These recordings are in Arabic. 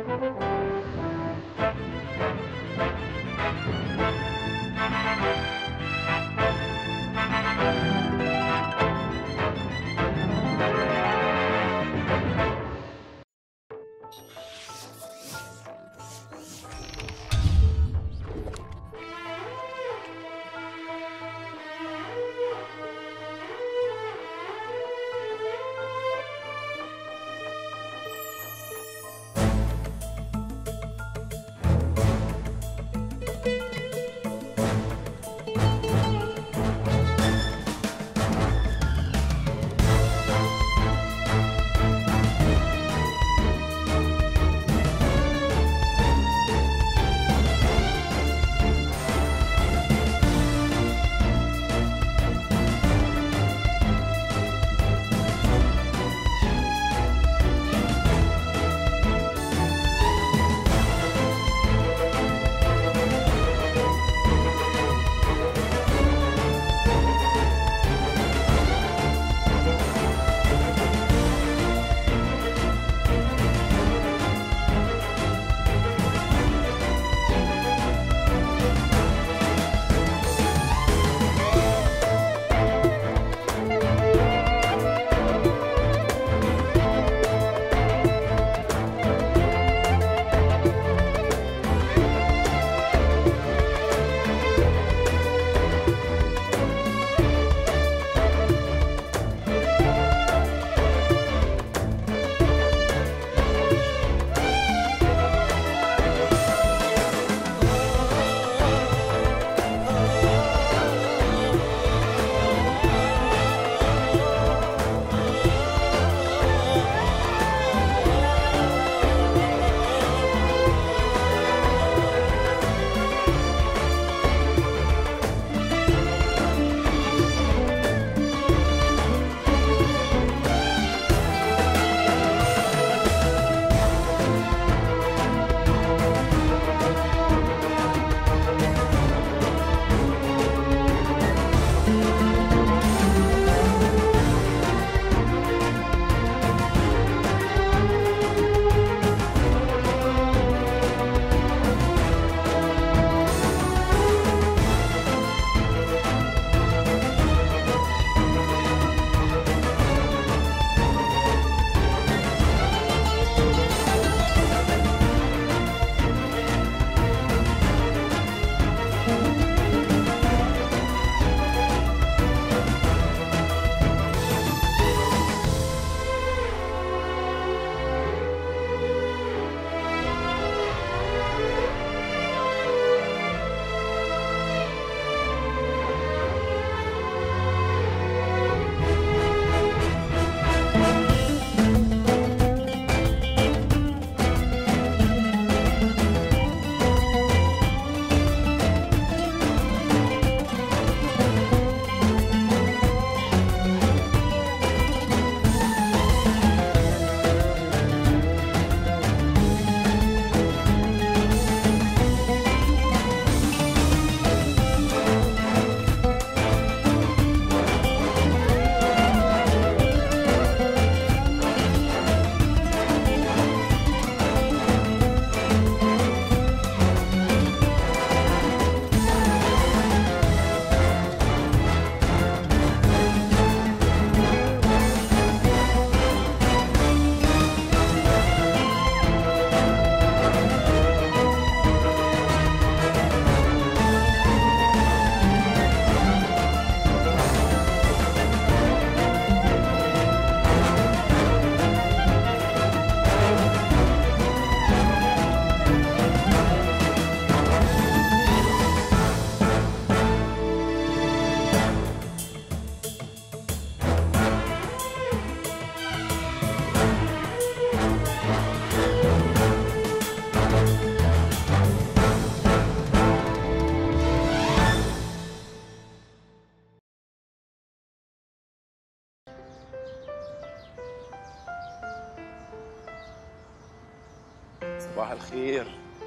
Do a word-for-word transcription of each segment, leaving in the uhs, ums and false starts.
صباح الخير.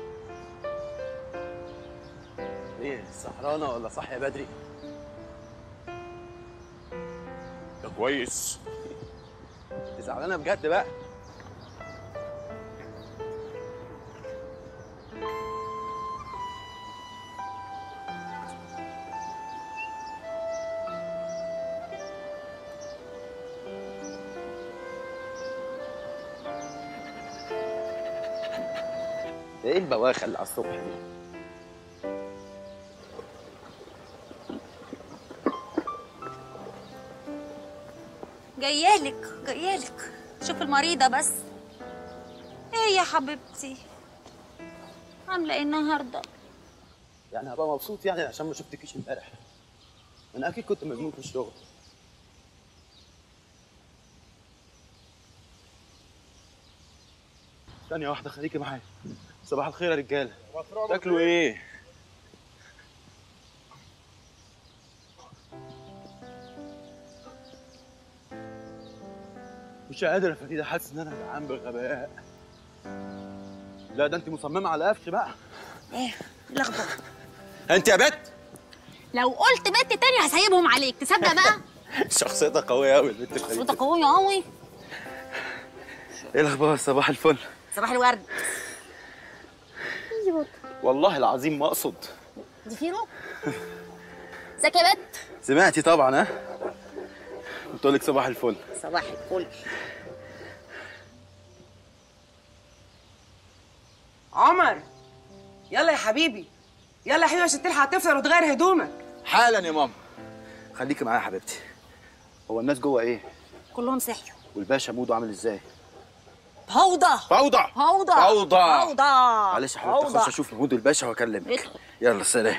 ايه سهرانة ولا صاحية بدري؟ ده كويس. انت زعلانة بجد بقى؟ ايه البواخه اللي على الصبح دي؟ جايالك جايالك شوف المريضة بس. ايه يا حبيبتي عاملة ايه النهاردة؟ يعني هبقى مبسوط يعني عشان ما شفتكيش امبارح. انا اكيد كنت مجنون في الشغل. ثانية واحدة خليكي معايا. صباح الخير يا رجالة. تاكلوا ايه؟ مش قادر يا فريدة، حاسس ان انا جعان بغباء. لا ده انت مصممة على قفش بقى. ايه لخبطة. انت يا بت لو قلت بنت تاني هسيبهم عليك، تصدق بقى؟ شخصيتها قوية قوي البت فريدة. شخصيتها قوية قوي. ايه الاخبار؟ صباح الفل. صباح الورد. والله العظيم ما اقصد. دي فيرو؟ ازيك يا بت؟ سمعتي طبعا. ها؟ قلت لك صباح الفل. صباح الفل. عمر يلا يا حبيبي، يلا يا حبيبي عشان تلحق تفطر وتغير هدومك. حالا يا ماما. خليكي معايا يا حبيبتي. هو الناس جوه ايه؟ كلهم صحيوا. والباشا موده عامل ازاي؟ فوضى فوضى فوضى فوضى فوضى. معلش يا حبيبتي اخش اشوف مود الباشا واكلمك. ادخل. يلا سلام.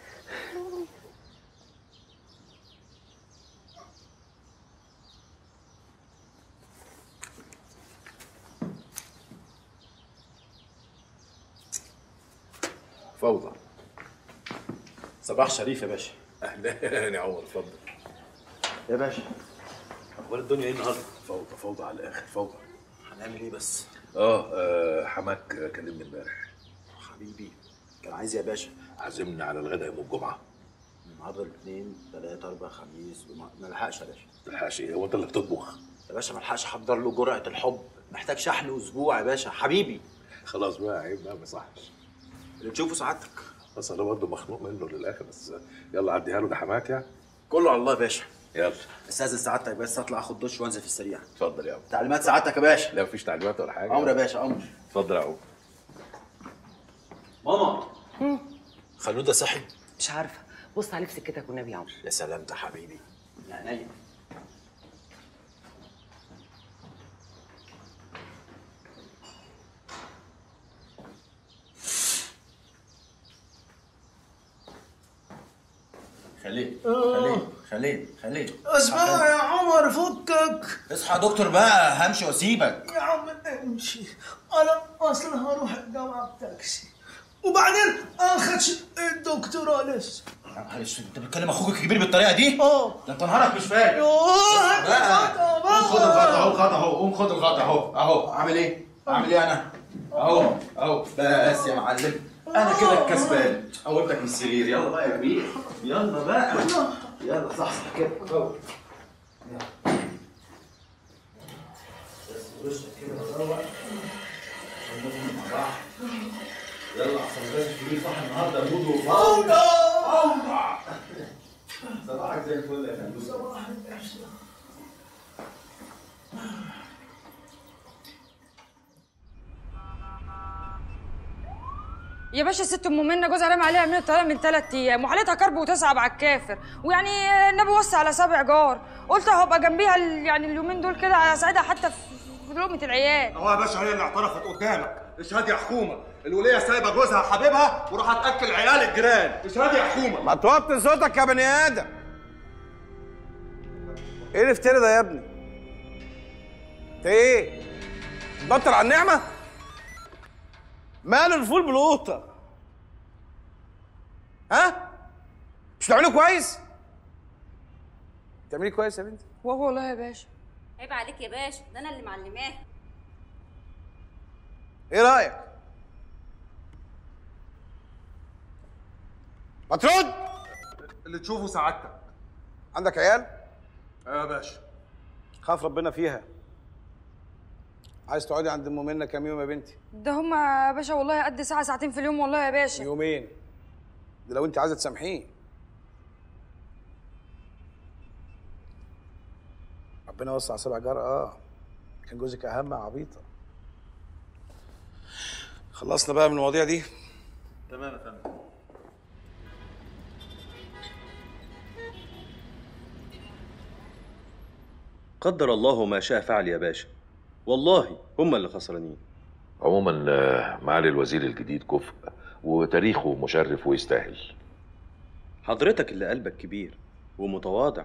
فوضى. صباح شريف يا باشا. اهلا يا عمر، اتفضل. يا باشا اخبار الدنيا ايه النهارده؟ فوضى فوضى على الاخر فوضى. هنعمل ايه بس؟ اه, آه حماك كلمني امبارح. حبيبي كان عايز يا باشا عزمنا على الغداء يوم الجمعه. النهارده الاثنين ثلاثة أربعة خميس وما ما لحقش يا باشا. ما تلحقش ايه؟ هو انت اللي بتطبخ؟ يا باشا ما لحقش احضر له جرعة الحب، محتاج شحن اسبوع يا باشا حبيبي. خلاص بقى عيب بقى، ما يصحش. اللي تشوفه سعادتك. بس انا برضه مخنوق منه للاخر، بس يلا عديها له، ده حماك يعني. كله على الله يا باشا. يلا استاذن سعادتك بس اطلع اخد دش وانزل في السريع. اتفضل يا عم. تعليمات سعادتك يا باشا. لا مفيش تعليمات ولا حاجه. امر يا باشا امر. اتفضل يا عم. ماما خلوده صحي؟ مش عارفه، بص عليه في سكتك والنبي يا عمر. يا سلام ده حبيبي. يا عينيا. خليه خليه خليه خليه اسمع يا عمر فكك. اصحى يا دكتور بقى، همشي واسيبك. يا عم امشي، انا اصلا هروح الجامعه بتاكسي وبعدين اخدش الدكتوراه لسه. معلش انت بتكلم اخوك الكبير بالطريقه دي؟ اه ده انت نهارك مش فاهم. يوه بقى قوم خد الغطا اهو، خد اهو، قوم خد الغطا اهو اهو. اعمل ايه؟ اعمل ايه انا؟ اهو اهو بس يا معلم، انا كده الكسبان. قومتك من السرير، يلا بقى يا كبير، يلا بقى، يلا صحصح كده اهو. بس وشك كده روق عشان ناكل مع بعض. يلا احسن الراجل الكبير صح النهارده موده وفوضى فوضى. صباحك زي الفل يا فندم. صباح القشطه. يا باشا ست ام منى جوزها رمى عليها من الطلاق من ثلاث ايام وحالتها كرب وتصعب على الكافر، ويعني النبي وصى على سبع جار، قلت هبقى جنبيها يعني اليومين دول كده اساعدها حتى في لقمه العيال. اهو يا باشا هي اللي اعترفت قدامك. اشهد يا حكومه، الوليه سايبه جوزها حبيبها وراح تاكل عيال الجيران. اشهد يا حكومه. ما توطي صوتك يا بني ادم. ايه الافتراء ده يا ابني؟ انت ايه؟ بطل على النعمه؟ ماله الفول بالقوطه؟ ها؟ مش بتعمليه كويس؟ بتعمليه كويس يا بنتي؟ وهو والله يا باشا. عيب عليك يا باشا، ده انا اللي معلماه. ايه رايك؟ ما ترد. اللي تشوفه سعادتك. عندك عيال؟ ايوه يا باشا. خاف ربنا فيها. عايز تقعدي عند ام منى كام يوم يا بنتي؟ ده هما يا باشا والله قد ساعه ساعتين في اليوم والله يا باشا. يومين. ده لو انت عايزه تسامحيه. ربنا وسع سبع جار. اه كان جوزك اهم يا عبيطه. خلصنا بقى من المواضيع دي؟ تمام يا فندم. قدر الله ما شاء فعل يا باشا، والله هم اللي خسرانين. عموما معالي الوزير الجديد كفء وتاريخه مشرف ويستاهل. حضرتك اللي قلبك كبير ومتواضع.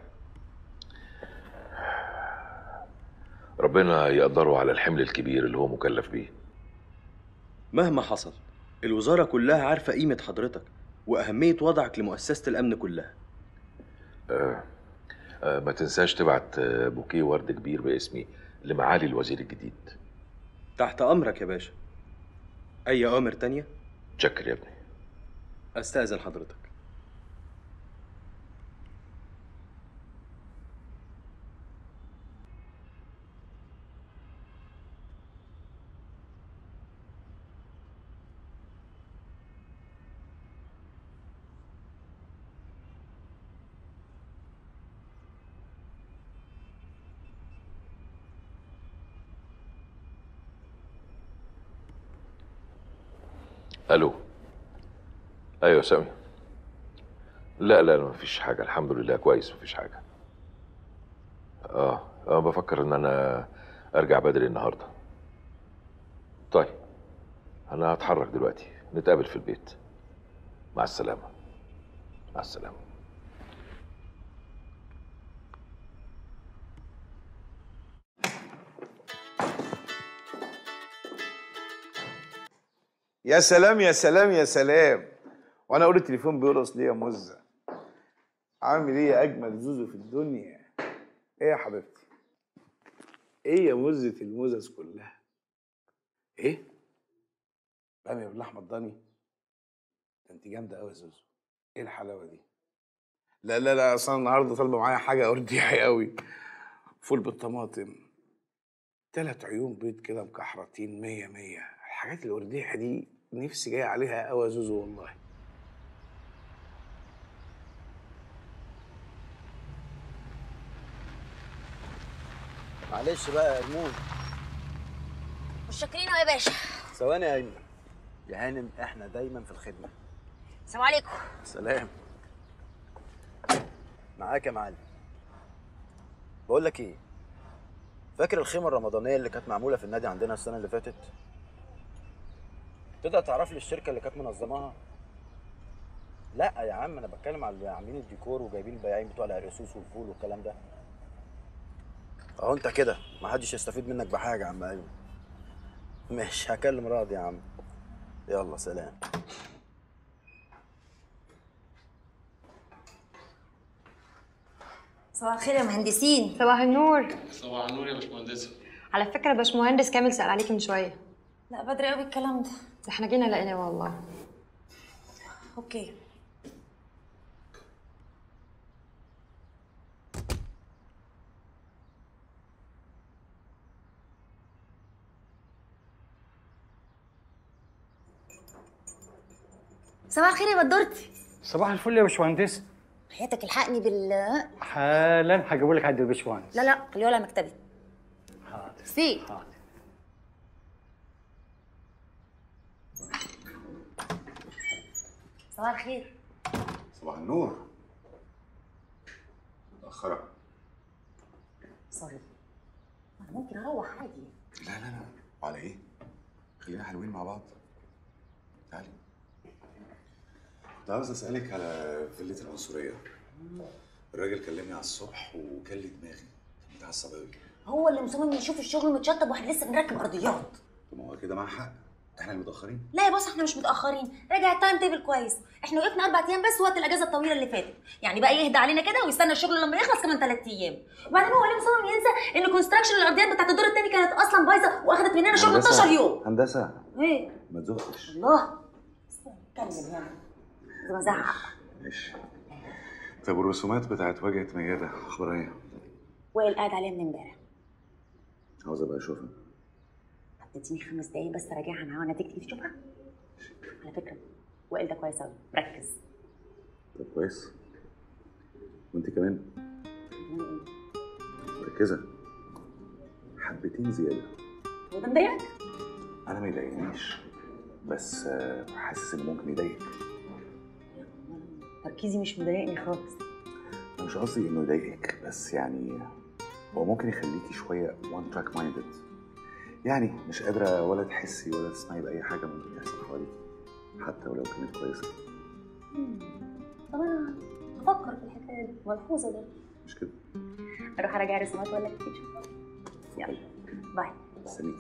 ربنا يقدره على الحمل الكبير اللي هو مكلف بيه. مهما حصل الوزارة كلها عارفة قيمة حضرتك وأهمية وضعك لمؤسسة الأمن كلها. آه آه ما تنساش تبعت بوكيه ورد كبير باسمي لمعالي الوزير الجديد. تحت أمرك يا باشا. أي أوامر تانية؟ تشكر يا ابني. أستأذن حضرتك. الو. ايوه سامي. لا لا ما فيش حاجه الحمد لله كويس ما فيش حاجه. اه اه بفكر ان انا ارجع بدري النهارده. طيب انا هتحرك دلوقتي نتقابل في البيت. مع السلامه. مع السلامه. يا سلام يا سلام يا سلام. وانا اقول التليفون بيرقص ليه يا مزه؟ عامل ايه يا اجمل زوزو في الدنيا؟ ايه يا حبيبتي؟ ايه يا مزه المزز كلها؟ ايه؟ باميه باللحمه الضاني؟ ده انت جامده قوي يا زوزو. ايه الحلاوه دي؟ لا لا لا اصل النهارده طالبه معايا حاجه ارديحي قوي. فول بالطماطم، تلات عيون بيض كده مكحرتين مية مية. الحاجات الارديحي دي نفسي جاي عليها قوي يا زوزو والله. معلش بقى يا هرمون. متشكرين يا باشا. ثواني يا هانم. يا هانم احنا دايما في الخدمه. السلام عليكم. سلام. معاك يا معلم. بقول لك ايه، فاكر الخيمه الرمضانيه اللي كانت معموله في النادي عندنا السنه اللي فاتت؟ تقدر تعرف لي الشركه اللي كانت منظماها؟ لا يا عم انا بتكلم على اللي عاملين الديكور وجايبين البياعين بتوع العريسوس والفول والكلام ده. اهو انت كده محدش يستفيد منك بحاجه يا عم. ايوه ماشي هكلم راضي يا عم. يلا سلام. صباح الخير يا مهندسين. صباح النور. صباح النور يا باشمهندسه. على فكره باشمهندس كامل سأل عليكي من شويه. لا بدري قوي الكلام ده. ده احنا جينا لقيناه والله. اوكي. صباح الخير يا بدورتي. صباح الفل يا باشمهندس. حياتك الحقني بال حالا هجيبه لك عند الباشمهندس. لا لا خليه على مكتبي. حاضر. سي. حاضر. صباح الخير. صباح النور. متأخرة. سوري. انا ممكن اروح عادي. لا لا لا وعلى ايه؟ خلينا حلوين مع بعض. تعالي. كنت عاوز اسألك على فيلة العنصرية. الراجل كلمني على الصبح وكل لي دماغي، كان متعصب قوي. هو اللي مصمم يشوف الشغل متشطب واحنا لسه بنركب ارضيات. طب ما هو كده معاه حق، احنا اللي متأخرين. لا يا بص احنا مش متأخرين، راجع التايم تيبل كويس، احنا وقفنا أربع أيام بس وقت الأجازة الطويلة اللي فاتت، يعني بقى يهدى علينا كده ويستنى الشغل لما يخلص كمان ثلاث أيام، وبعدين هو ليه مصمم ينسى إن كونستراكشن الأرضيات بتاعت الدور التاني كانت أصلا بايظة وأخدت مننا شغل اتناشر يوم. هندسة إيه؟ ما تزقش. الله اتكلم يعني زي ما زعق. ماشي. طب والرسومات بتاعت واجهة ميادة أخبارها إيه؟ وائل قاعد عليها من امبارح. عاوز أبقى أشوفها. اديني خمس دقايق بس راجعها معاه وانا تيجي تشوفها. على فكره وائل ده كويس قوي، ركز. طب كويس. وانت كمان مركزه حبتين زياده. هو ده مضايقك؟ انا ما يضايقنيش، بس آه، حاسس انه ممكن يضايقك. تركيزي مش مضايقني خالص. انا مش قصدي انه يضايقك، بس يعني هو ممكن يخليكي شويه وان تراك مايندد، يعني مش قادره ولا تحسي ولا تسمعي باي حاجه ممكن يحصل حواليكي حتى ولو كانت كويسه. طب انا افكر في الحكايه دي، ملحوظه ده. مش كده؟ اروح اراجع رسومات ولا كتير. يلا باي. استنيكي.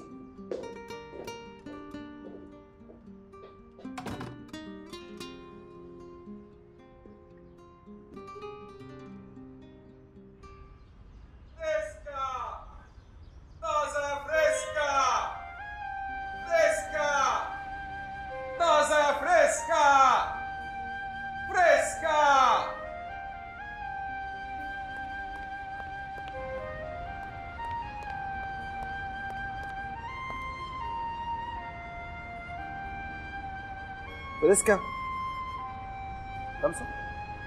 فريسكا خمسة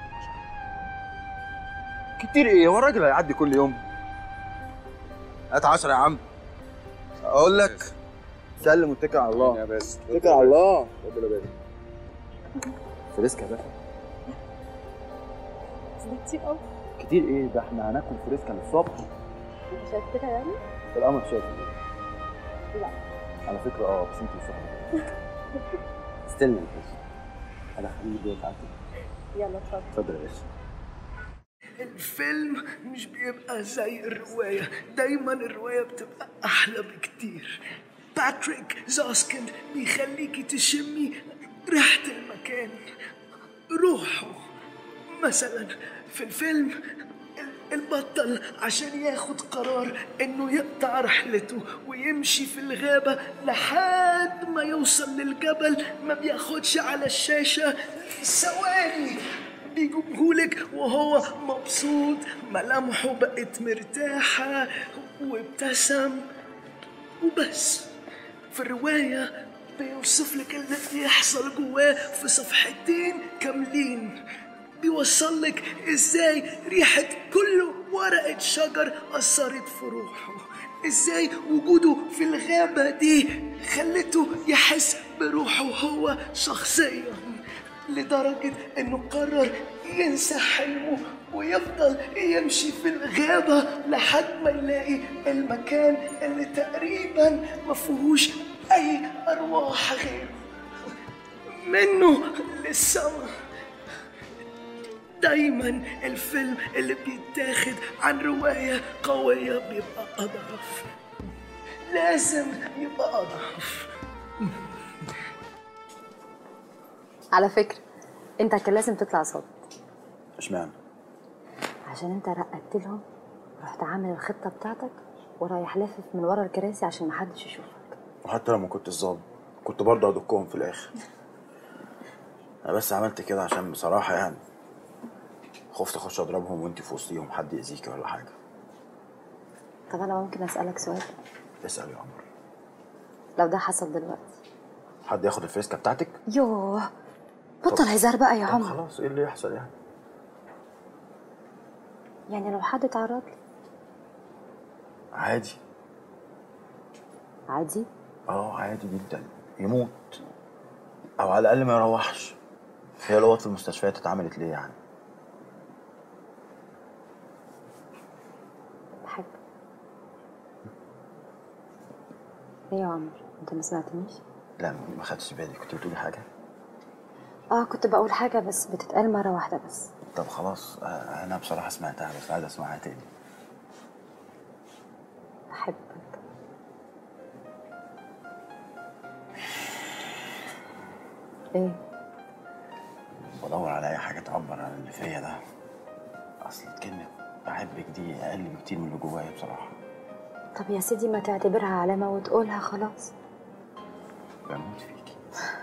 كتير ايه؟ هو الراجل هيعدي كل يوم؟ هات عشرة يا عم. اقول لك سلم واتكل على الله. يا باشا اتكل على الله. ربنا يبارك. فريسكا يا باشا. ده كتير قوي. كتير ايه؟ ده احنا هناكل فريسكا للصبح. انت شايف كده يعني؟ القمر شايف. لا على فكرة اه بس انت صح. استنى يا باشا. انا خليني جوه تعالى. يلا اتفضل. اتفضل يا باشا. الفيلم مش بيبقى زي الرواية، دايما الرواية بتبقى أحلى بكتير. باتريك زوسكيند بيخليكي تشمي ريحة المكان، روحه. مثلا في الفيلم البطل عشان ياخد قرار انه يقطع رحلته ويمشي في الغابة لحد ما يوصل للجبل، ما بياخدش على الشاشة ثواني، بيجيبهولك وهو مبسوط، ملامحه بقت مرتاحة وابتسم وبس. في الرواية بيوصف لك اللي بيحصل جواه في صفحتين كاملين، بيوصل لك ازاي ريحة كل ورقة شجر أثرت في روحه، ازاي وجوده في الغابة دي خلته يحس بروحه هو شخصيا، لدرجة انه قرر ينسى حلمه ويفضل يمشي في الغابة لحد ما يلاقي المكان اللي تقريبا مفيهوش اي ارواح غيره، منه للسما. دايما الفيلم اللي بيتاخد عن رواية قوية بيبقى أضعف، لازم يبقى أضعف. على فكرة انت كان لازم تطلع صوت. اشمعنى؟ عشان انت رقدت لهم، رحت عامل الخطة بتاعتك ورايح لافف من ورا الكراسي عشان محدش يشوفك. وحتى لما كنت الظابط كنت برضه هدكهم في الآخر. أنا بس عملت كده عشان بصراحة يعني خفت اخش اضربهم وانت في وسطيهم حد يأذيكي ولا حاجة. طب انا ممكن اسألك سؤال؟ اسأل يا عمر. لو ده حصل دلوقتي حد ياخد الفريسكا بتاعتك؟ يوه بطل هزار بقى يا عمر. خلاص ايه اللي يحصل يعني؟ يعني لو حد اتعرض لي عادي. عادي؟ اه عادي جدا، يموت او على الاقل ما يروحش. هي الوقت في المستشفيات اتعملت ليه يعني؟ بحب. ايه يا عمر انت ما سمعتنيش؟ لا ما خدتش بالي، كنت بتقولي حاجة؟ اه كنت بقول حاجة بس بتتقال مرة واحدة بس. طب خلاص انا بصراحة سمعتها بس عايز اسمعها تاني. بحبك. ايه؟ بدور على اي حاجة تعبر عن اللي فيا ده. اصل كلمة بحبك دي اقل بكتير من اللي جوايا بصراحة. طب يا سيدي ما تعتبرها علامة وتقولها خلاص. بموت فيكي.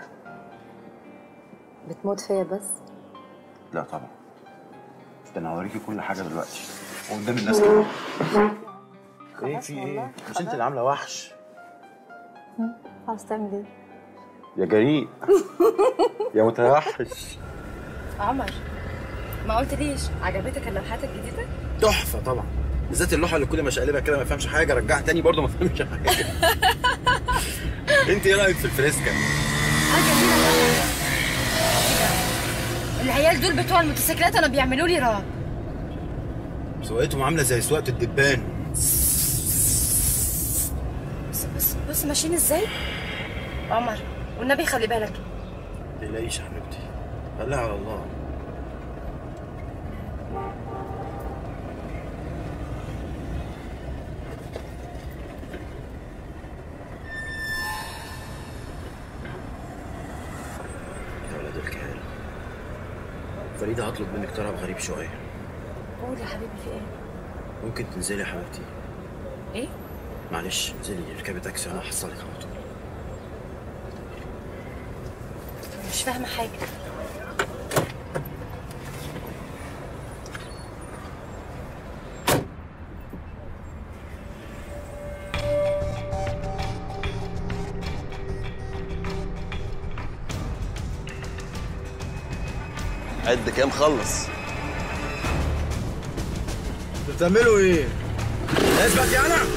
بتموت فيا بس؟ لا طبعا. ده انا هوريكي كل حاجة دلوقتي وقدام الناس كلها. ايه في ايه؟ مش انت اللي عاملة وحش؟ عاوز تعمل ايه؟ يا جريء يا متوحش. عمر ما قلتليش عجبتك اللوحات الجديدة؟ تحفة طبعا، بالذات اللوحة اللي كل ما شقلبها كده ما يفهمش حاجة رجعها تاني برضه ما فهمش حاجة. انت ايه رأيك في الفريسكا؟ حاجه جميله بقى. العيال دول بتوع الموتوسيكلات انا بيعملوا لي رعب. سواقتهم عامله زي سواقه الدبان. بص بص بص ماشيين ازاي؟ عمر والنبي خلي بالك. ما تقلقيش يا حبيبتي، خليها على الله. يا ولاد الكلب، فريدة هطلب منك طلب غريب شوية. قول يا حبيبي في ايه؟ ممكن تنزلي يا حبيبتي؟ ايه؟ معلش انزلي اركبي تاكسي وانا هحصلك على طول. مش فاهمه حاجه. قد كام خلص؟ بتعملوا ايه؟ اثبت يا انا.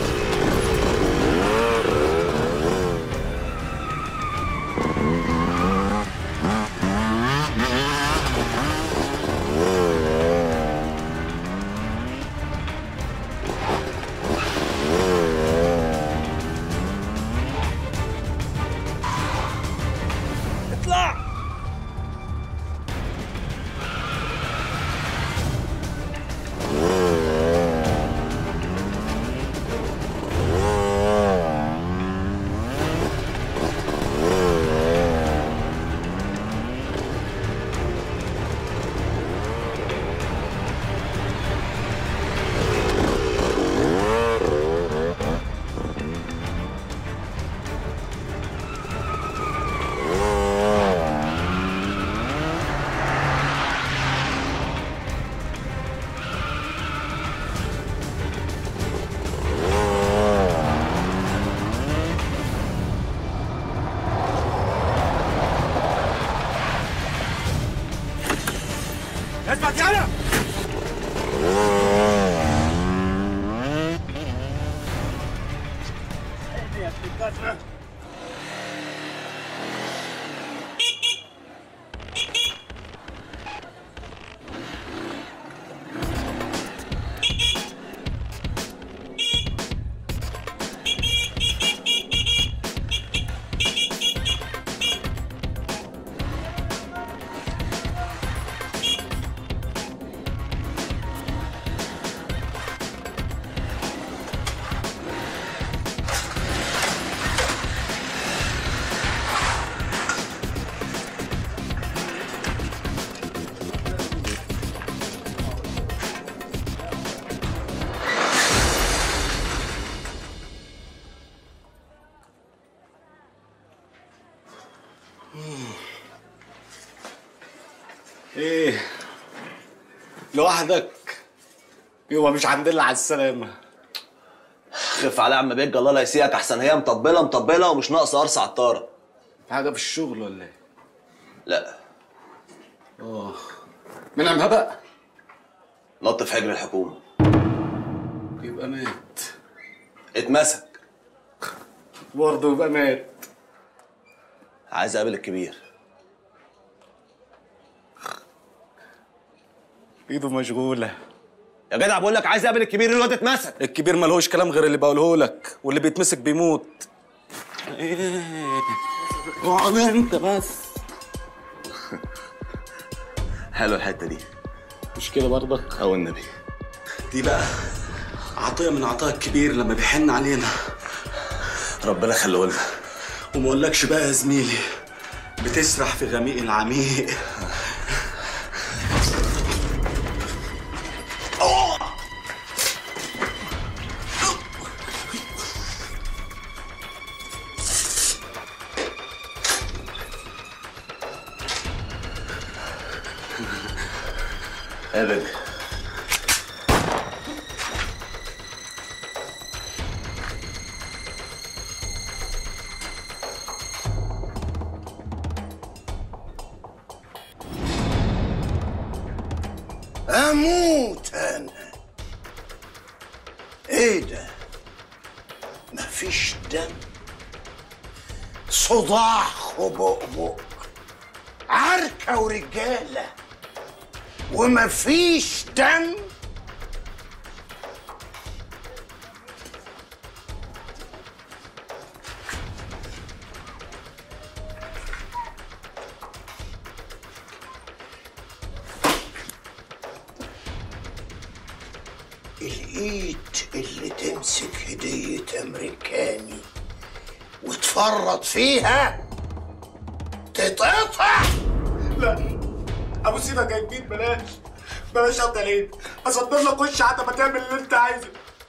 اطلع. اثبت يا انا. ايه لوحدك؟ يبقى مش عندنا على السلامة. خف عليها يا عم بيج، الله لا يسيئك، احسن هي مطبله مطبله ومش ناقصه قرص عطاره. في حاجة في الشغل ولا ايه؟ لا. اه من عمها بقى؟ نط في حجر الحكومة. يبقى مات. اتمسك. برضه يبقى مات. عايز اقابل الكبير. ايده مشغولة يا جدع، بقول لك عايز اقابل الكبير. الواد اتمسك. الكبير ملهوش كلام غير اللي بقوله لك، واللي بيتمسك بيموت. ايه اقعد انت بس. حلوه الحته دي. مش كده برضك؟ او النبي. دي بقى عطيه من عطاء الكبير لما بيحن علينا. ربنا يخليه لنا. وما اقولكش بقى يا زميلي، بتسرح في غميق العميق. ابد. اموت انا. ايه ده؟ مفيش دم، صداع وبؤبؤ، عركة ورجالة، ومفيش دم. الايد اللي تمسك هدية امريكاني وتفرط فيها تتقطع. لا ابو سيدك يا كبير، بلاش بلاش قطع الايد، اصدر لك وش حتى ما تعمل اللي انت عايزه.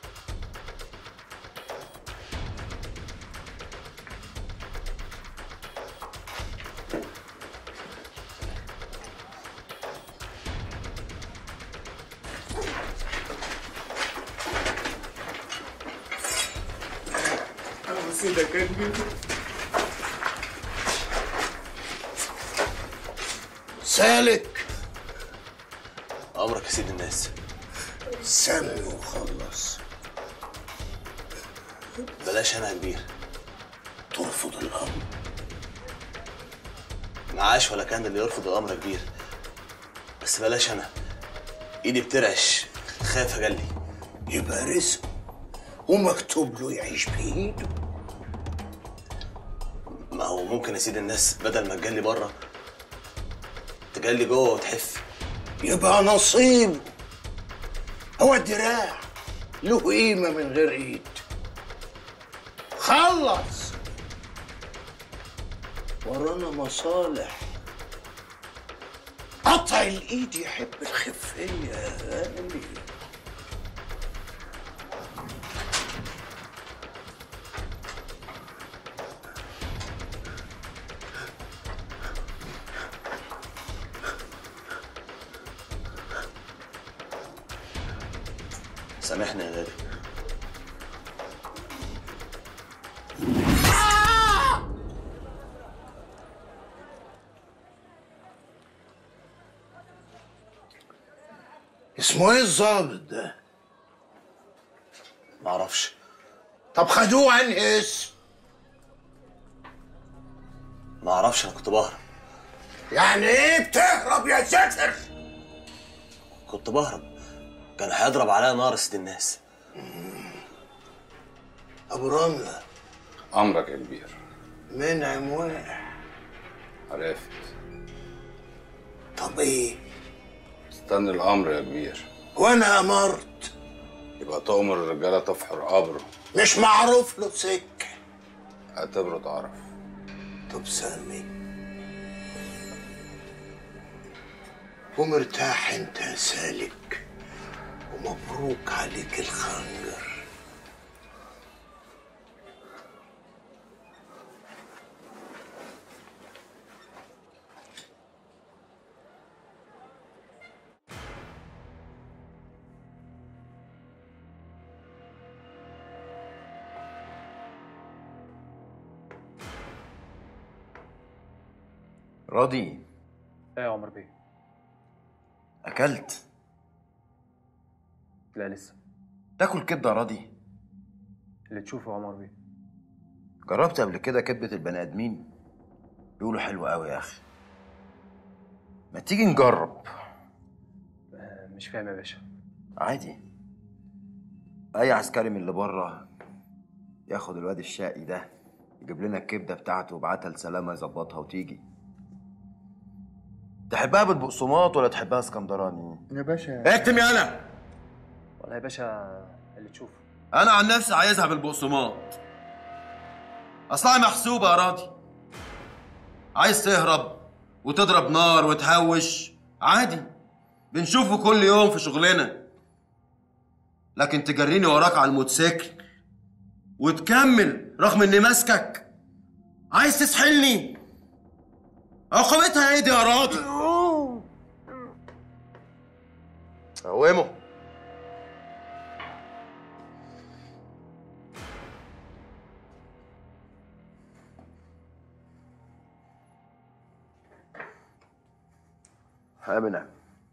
ابو سيدك يا كبير. سالك امرك يا سيد الناس. سمي وخلص. بلاش انا يا كبير. ترفض الامر؟ معاش ولا كان اللي يرفض الامر يا كبير، بس بلاش انا، ايدي بترعش، خايف اجلي. يبقى رزق ومكتوب له يعيش بايده. ما هو ممكن يا سيد الناس بدل ما تجلي بره تجلي جوه وتحف. يبقى نصيبه. هو الدراع له قيمة من غير ايد. خلص، ورانا مصالح. قطع الايد يحب الخفية يا غالي. سامحني يا غالي. اسمه ايه الظابط ده؟ معرفش. طب خدوه عن اسم؟ معرفش، انا كنت بهرب. يعني ايه بتهرب يا ساتر؟ كنت بهرب، كان هيضرب عليا نار يا سيد الناس. ابو رملة. امرك يا كبير. منعم واقع. عرفت. طب ايه؟ استنى الامر يا كبير. وانا امرت. يبقى تؤمر الرجاله تفحر قبره. مش معروف له سكه. اعتبره تعرف. طب سامي، ومرتاح انت يا سالك، ومبروك عليك الخنجر. راضي؟ ايه يا عمر بيه؟ اكلت؟ لا لسه. تاكل كبده يا راضي؟ اللي تشوفه يا عمر بيه. جربت قبل كده كبده البني ادمين؟ بيقولوا حلوه قوي يا اخي. ما تيجي نجرب؟ آه مش فاهم يا باشا. عادي، اي عسكري من اللي بره ياخد الواد الشقي ده يجيب لنا الكبده بتاعته ويبعتها لسلامه يظبطها وتيجي. تحبها بالبقسماط ولا تحبها اسكندراني؟ يا باشا اكتم يا انا. والله يا باشا اللي تشوفه. انا عن نفسي عايزها بالبقسماط. اصلها محسوبه يا راضي. عايز تهرب وتضرب نار وتهوش عادي، بنشوفه كل يوم في شغلنا. لكن تجريني وراك على الموتوسيكل وتكمل رغم اني ماسكك، عايز تسحلني؟ عقوبتها ايه دي يا راضي؟ قومه. يا منعم،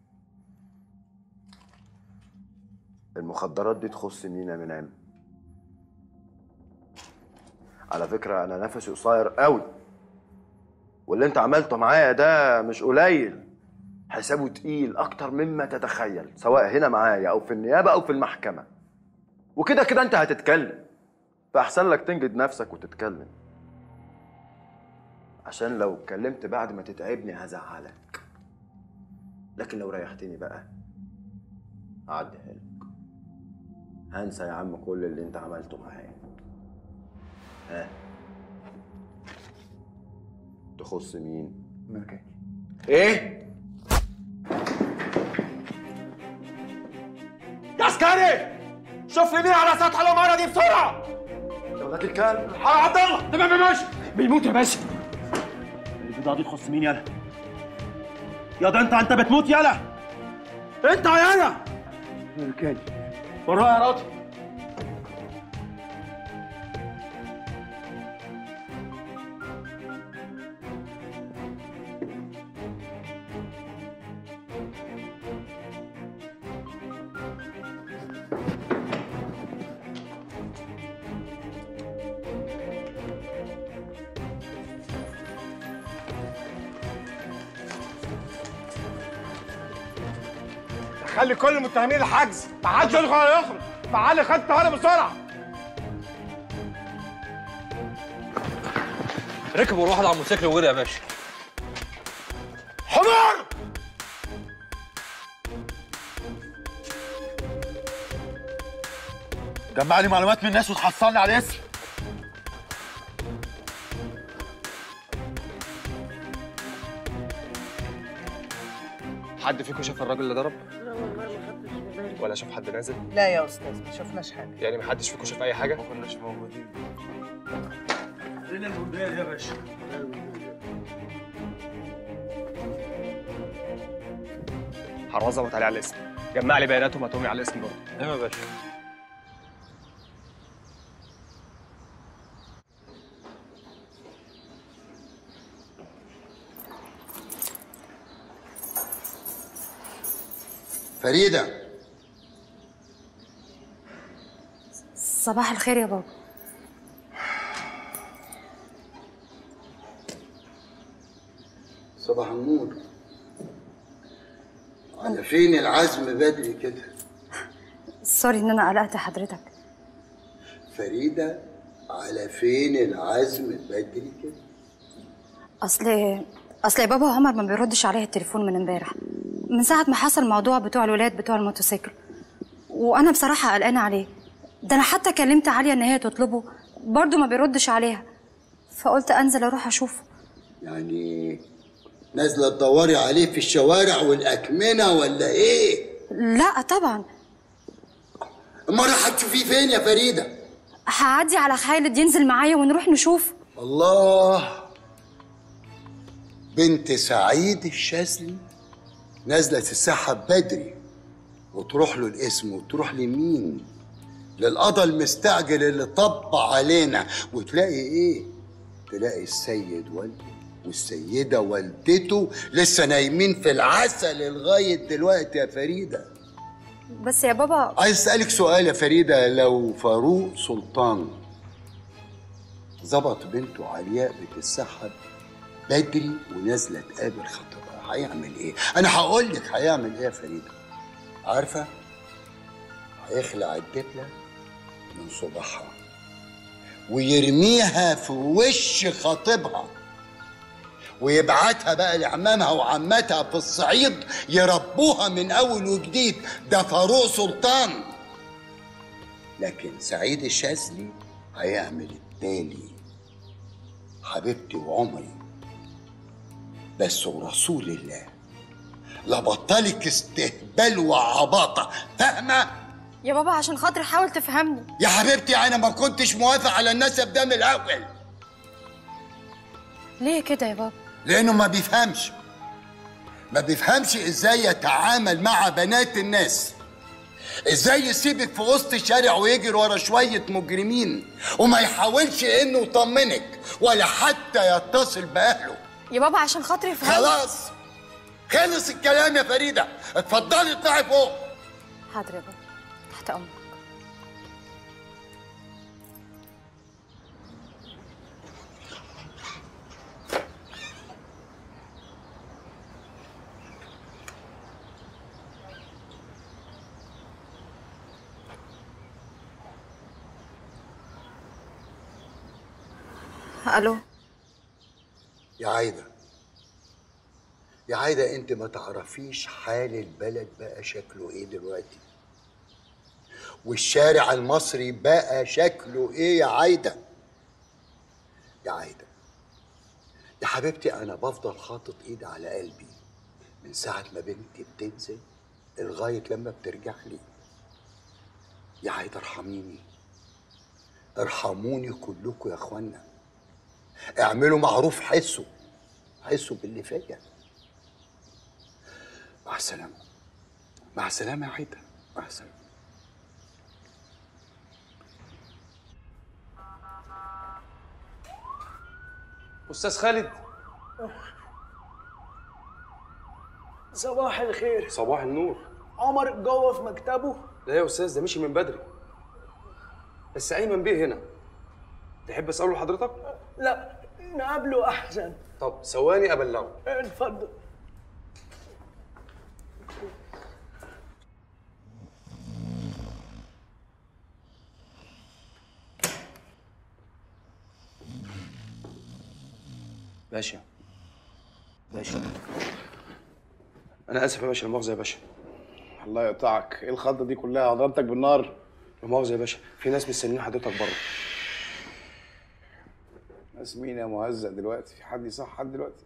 المخدرات دي تخص مين يا منعم؟ على فكرة أنا نفسي قصير قوي، واللي انت عملته معايا ده مش قليل، حسابه تقيل اكتر مما تتخيل، سواء هنا معايا او في النيابه او في المحكمه. وكده كده انت هتتكلم، فاحسن لك تنجد نفسك وتتكلم، عشان لو اتكلمت بعد ما تتعبني هزعلك. لكن لو ريحتني بقى هعديها لك، هنسى يا عم كل اللي انت عملته معايا. ها تخص مين؟ مكاني. ايه؟ يا عسكري شوف لي مين على سطح العماره دي بسرعه. يا ولاد الكلب الحق عبد الله. تمام يا باشا. بيموت يا باشا. البضاعه دي تخص مين يالا؟ يا ده انت انت بتموت يالا. انت يا يالا. مكاني. ورايا يا راجل. خلي كل المتهمين الحجز، ما حدش يدخل ولا يخرج. تعالي خد طهاره بسرعه. ركبوا واحد على الموتوسيكل وجري يا باشا. حضور. جمع لي معلومات من الناس وتحصلني على الاسم. حد فيكم شاف الراجل اللي ضرب؟ ولا شاف حد نازل؟ لا يا استاذ ما شفناش حاجه. يعني ما حدش فيكم شاف اي حاجه؟ ما كناش موجودين. فين البندقية يا باشا؟ حرازه وتعالي على الاسم، جمع لي بياناتهم هاتهم لي على الاسم برضه. ايوه يا باشا. فريدة. صباح الخير يا بابا. صباح النور. على فين العزم بدري كده؟ سوري ان انا قلقت حضرتك. فريدة على فين العزم بدري كده؟ اصل اصل يا بابا عمر ما بيردش عليا التليفون من امبارح، من ساعة ما حصل موضوع بتوع الولاد بتوع الموتوسيكل، وانا بصراحة قلقانة عليه. ده انا حتى كلمت عالية ان هي تطلبه برضه ما بيردش عليها، فقلت انزل اروح اشوفه. يعني نازلة تدوري عليه في الشوارع والأكمنة ولا إيه؟ لا طبعا. أما راح تشوفيه فين يا فريدة؟ هعدي على خالد ينزل معايا ونروح نشوف. الله، بنت سعيد الشاذلي نازلة تسحب بدري وتروح له الاسم، وتروح لمين؟ للقضا المستعجل اللي طب علينا، وتلاقي ايه؟ تلاقي السيد والده والسيدة والدته لسه نايمين في العسل لغاية دلوقتي يا فريدة. بس يا بابا عايز اسألك سؤال يا فريدة، لو فاروق سلطان ظبط بنته علياء بتتسحب بدري ونازلة تقابل خطيبها، هيعمل ايه؟ أنا هقول لك هيعمل ايه يا فريدة. عارفة؟ هيخلع الدبلة من صباحها ويرميها في وش خطيبها، ويبعتها بقى لعمامها وعماتها في الصعيد يربوها من اول وجديد. ده فاروق سلطان. لكن سعيد الشاذلي هيعمل التالي. حبيبتي وعمري، بس ورسول الله لا بطلك استهبال وعباطه، فاهمه؟ يا بابا عشان خاطر حاول تفهمني. يا حبيبتي انا ما كنتش موافق على النسب ده من الاول. ليه كده يا بابا؟ لانه ما بيفهمش ما بيفهمش ازاي يتعامل مع بنات الناس، ازاي يسيبك في وسط الشارع ويجري ورا شويه مجرمين وما يحاولش انه يطمنك ولا حتى يتصل باهله. يا بابا عشان خاطري فهمت. خلاص خلص الكلام يا فريده، اتفضلي اطلعي فوق. حاضر يا بابا، تحت امرك. الو. يا عايده يا عايده، انت ما تعرفيش حال البلد بقى شكله ايه دلوقتي، والشارع المصري بقى شكله ايه يا عايده. يا عايده يا حبيبتي، انا بفضل حاطط ايدي على قلبي من ساعه ما بنتي بتنزل لغايه لما بترجع لي. يا عايده ارحميني، ارحموني كلكم يا اخوانا، اعملوا معروف، حسوا حسوا باللي فيا. مع السلامه، مع السلامه يا عايده، مع السلامه. استاذ خالد. صباح الخير. صباح النور. عمر جوه في مكتبه؟ لا يا استاذ، ده مشي من بدري. بس ايمن بيه هنا، تحب اساله لحضرتك؟ لا، نقابله احسن. طب ثواني ابلغه. اتفضل. باشا باشا انا اسف يا باشا، لا مؤاخذه يا باشا. الله يقطعك، ايه الخضه دي كلها؟ ضربتك بالنار. لا مؤاخذه يا باشا، في ناس مستنيين حضرتك بره. ناس مين يا مهزأ دلوقتي؟ في حد يصح حد دلوقتي؟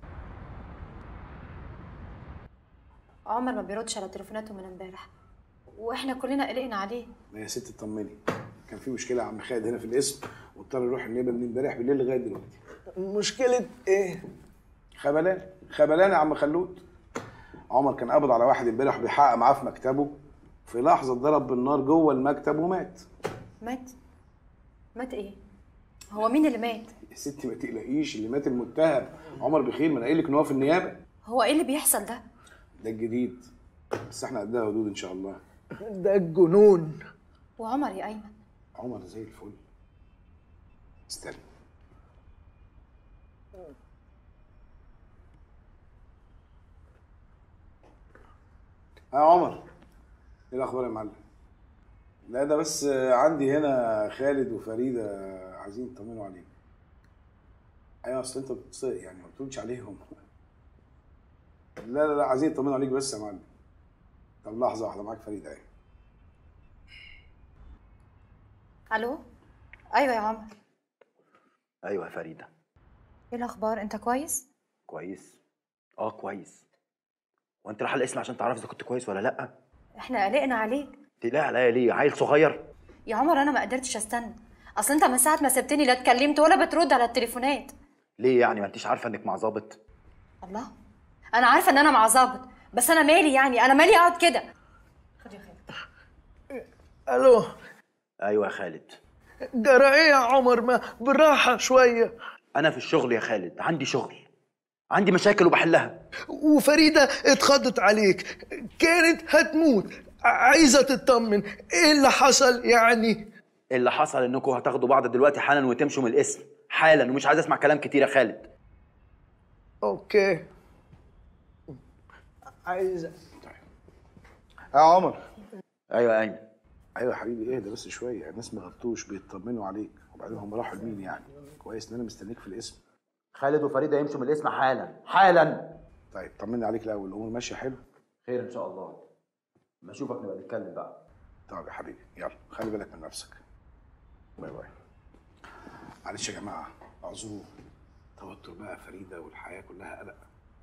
عمر ما بيردش على تليفوناته من امبارح، واحنا كلنا قلقنا عليه. يا ست اطمني، كان في مشكله يا عم خالد هنا في القسم، واضطر يروح النيابه من امبارح بالليل لغايه دلوقتي. مشكله ايه؟ خبلان خبلان يا عم خلود. عمر كان قابض على واحد امبارح بيحقق معاه في مكتبه، في لحظه اتضرب بالنار جوه المكتب ومات. مات؟ مات ايه؟ هو مين اللي مات؟ يا ستي ما تقلقيش، اللي مات المتهم عمر بخيل، ما انا قايل لك ان هو في النيابه. هو ايه اللي بيحصل ده؟ ده الجديد، بس احنا قدها ودود ان شاء الله. ده الجنون. وعمر يا ايمن؟ عمر زي الفل. استنى. يا عمر، ايه الاخبار يا معلم؟ لا ده بس عندي هنا خالد وفريده عايزين يطمنوا عليك. ايوه اصل انت بتص... يعني ما بتقولش عليهم. لا لا لا عايزين يطمنوا عليك بس يا معلم. طب لحظه واحده، معاك فريده اهي. الو. ايوه يا عمر. ايوه يا فريده. ايه الاخبار؟ انت كويس؟ كويس؟ اه كويس. وانت رايحه القسم عشان تعرفي اذا كنت كويس ولا لا؟ احنا قلقنا عليك. تقلقي عليا ليه؟ عيل صغير؟ يا عمر انا ما قدرتش استنى، اصل انت من ساعه ما سبتني لا اتكلمت ولا بترد على التليفونات. ليه يعني؟ ما انتيش عارفه انك مع ظابط؟ الله، انا عارفه ان انا مع ظابط، بس انا مالي يعني؟ انا مالي اقعد كده؟ خد يا خالد. الو. ايوه يا خالد. جرى ايه يا عمر؟ ما بالراحه شويه. انا في الشغل يا خالد، عندي شغل، عندي مشاكل وبحلها. وفريده اتخضت عليك، كانت هتموت، عايزه تطمن. ايه اللي حصل يعني؟ اللي حصل انكم هتاخدوا بعض دلوقتي حالا وتمشوا من القسم حالا، ومش عايز اسمع كلام كتير يا خالد. اوكي. عايزه. يا عمر. ايوه يا ايمن. ايوه يا حبيبي اهدى بس شويه، الناس ما غلطوش، بيطمنوا عليك، وبعدين هم راحوا لمين يعني؟ كويس ان انا مستنيك في القسم. خالد وفريده يمشوا من القسم حالا حالا. طيب طمني عليك الاول، الامور ماشيه حلو؟ خير ان شاء الله. ما اشوفك نبقى نتكلم بقى. طب يا حبيبي يلا خلي بالك من نفسك. باي باي. معلش يا جماعه اعذروا، توتر بقى فريده والحياه كلها قلق.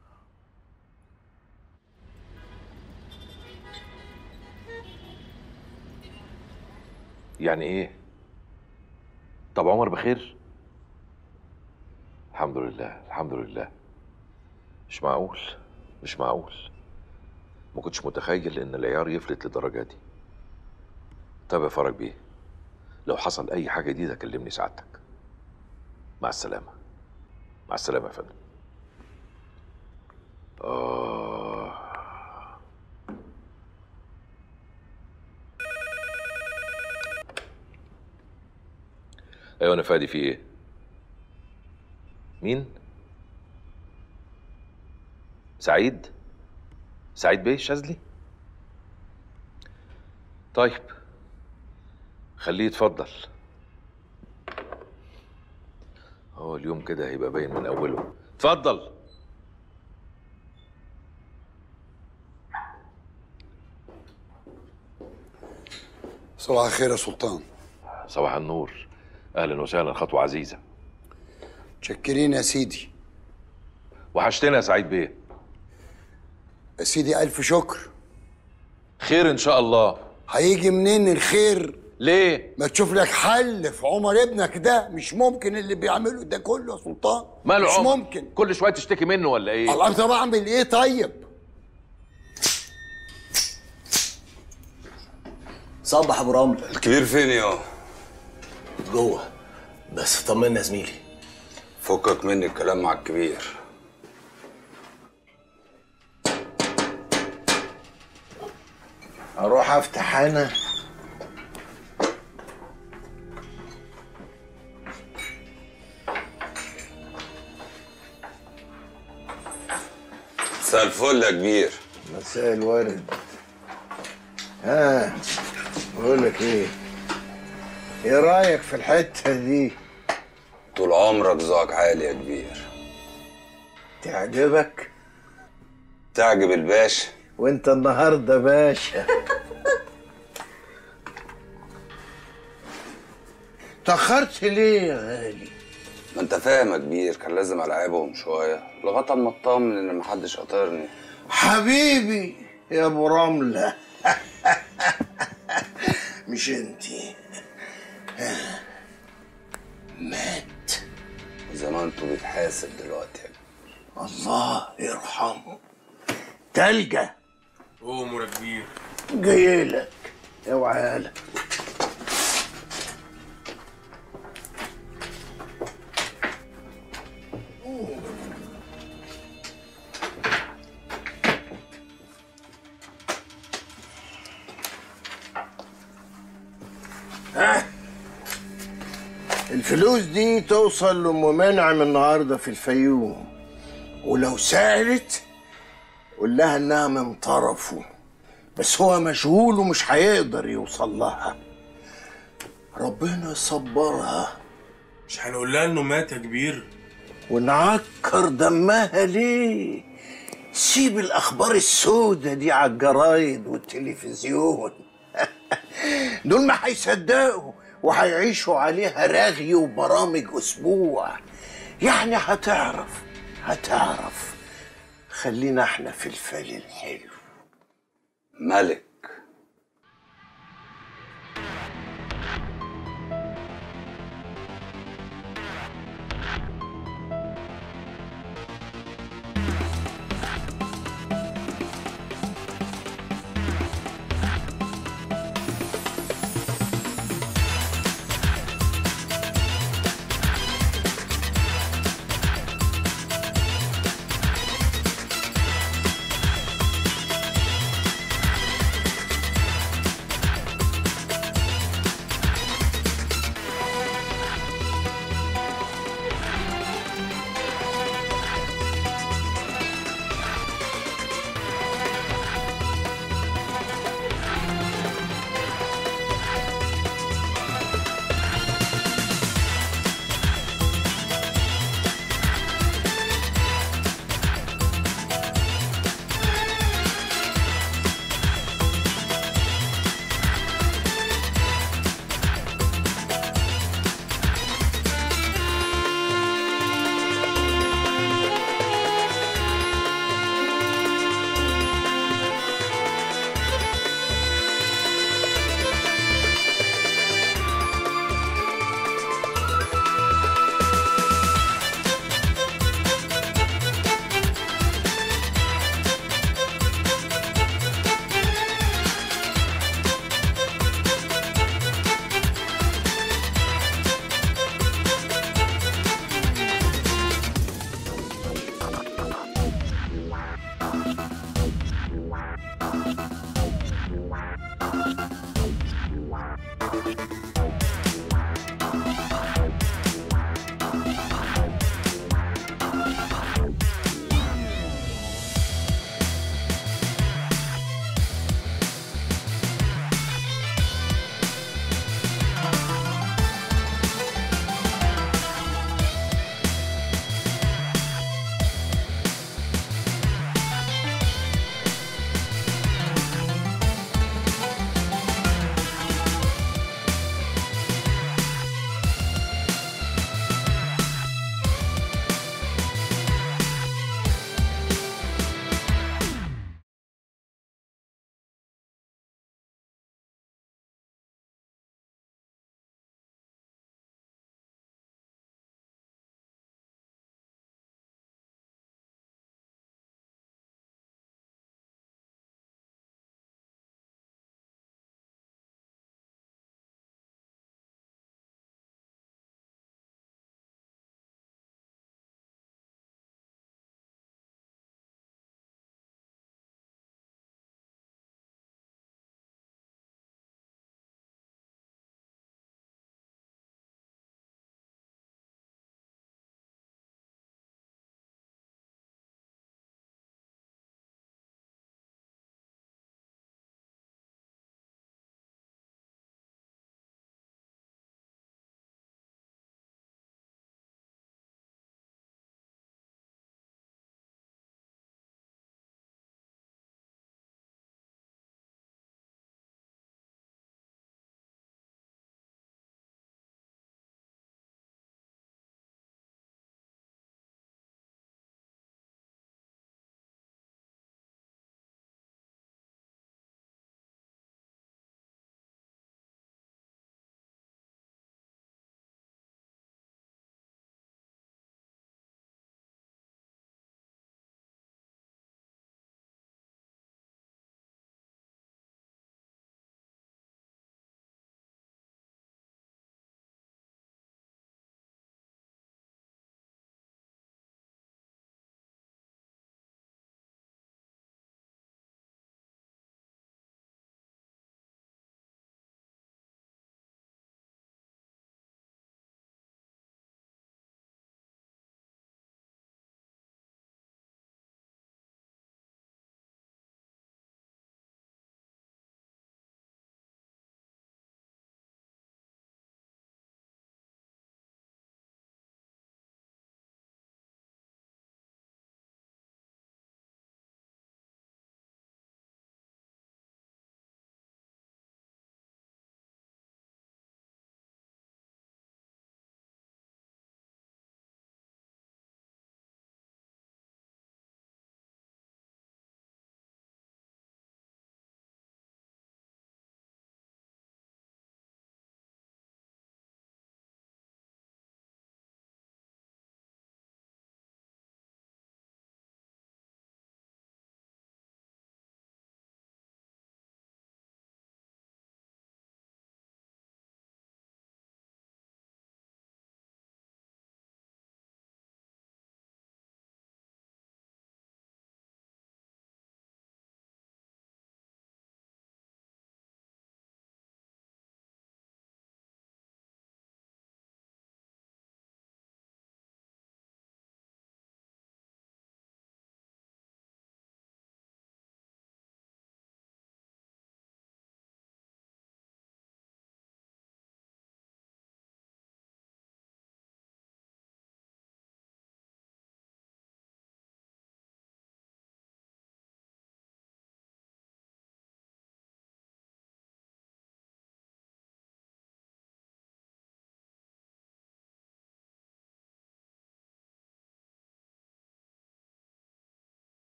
يعني ايه؟ طب عمر بخير؟ الحمد لله الحمد لله. مش معقول مش معقول، ما كنتش متخيل ان العيار يفلت للدرجه دي. طب يا فرج بيه، لو حصل اي حاجه جديده كلمني سعادتك. مع السلامه. مع السلامه يا فندم. آه. ايوه انا فادي، في ايه؟ مين؟ سعيد؟ سعيد بيه الشاذلي؟ طيب خليه يتفضل. هو هو اليوم كده هيبقى باين من اوله. اتفضل. صباح الخير يا سلطان. صباح النور، اهلا وسهلا، خطوه عزيزه. متشكرين يا سيدي. وحشتنا يا سعيد بيه. يا سيدي الف شكر. خير ان شاء الله. هيجي منين الخير؟ ليه؟ ما تشوف لك حل في عمر ابنك ده. مش ممكن اللي بيعمله ده كله يا سلطان. ماله مش عمر؟ ممكن. كل شويه تشتكي منه ولا ايه؟ الله، طب اعمل ايه طيب؟ صبح ابو رمل. الكبير فين يا؟ جوه. بس طمنا يا زميلي. فكك مني الكلام مع الكبير. اروح افتح انا. مساء الفل يا كبير. مساء الورد. ها بقول لك ايه؟ ايه رايك في الحته دي؟ طول عمرك ذوقك عالي يا كبير. تعجبك؟ تعجب الباشا. وانت النهارده باشا. تأخرت ليه يا غالي؟ ما انت فاهم يا كبير، كان لازم العبهم شويه لغايه اما اطمن ان محدش قاطرني. حبيبي يا ابو رمله. مش انتي مات. زمانته بيتحاسب دلوقتي يا كبير. الله يرحمه. تلجة. قوم يا كبير. جايلك. اوعى لك. الفلوس دي توصل لأم منعم النهارده في الفيوم، ولو سألت قول لها إنها من طرفه، بس هو مشغول ومش هيقدر يوصل لها. ربنا يصبرها. مش هنقول لها إنه مات يا كبير؟ ونعكر دمها ليه؟ سيب الأخبار السودة دي على الجرايد والتلفزيون. دول ما هيصدقوا وهيعيشوا عليها رغي وبرامج اسبوع. يعني هتعرف هتعرف خلينا احنا في الفل الحلو. ملك